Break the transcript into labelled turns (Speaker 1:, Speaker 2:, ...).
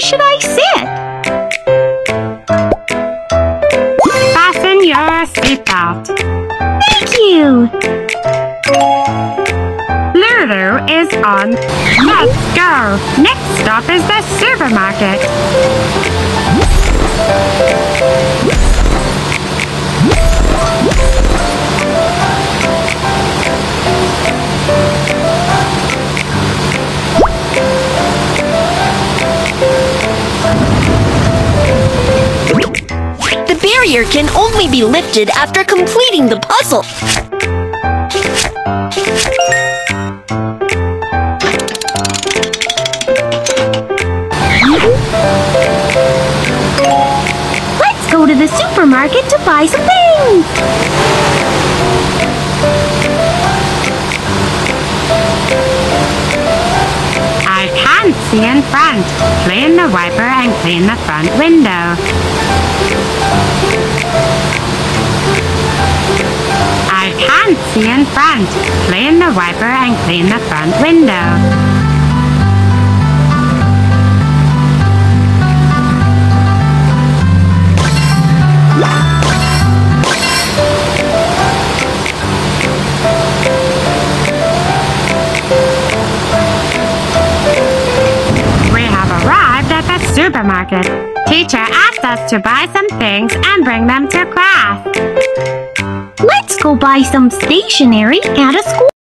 Speaker 1: should I sit?
Speaker 2: Fasten your seatbelt.
Speaker 1: Thank you.
Speaker 2: Lulu is on. Let's go. Next stop is the supermarket.
Speaker 3: The barrier can only be lifted after completing the puzzle.
Speaker 1: Let's go to the supermarket to buy some things.
Speaker 2: I can't see in front. Clean the wiper and clean the front window. I can't see in front. Clean the wiper and clean the front window. We have arrived at the supermarket. Teacher asked us to buy some things and bring them to class.
Speaker 1: Let's go buy some stationery at a school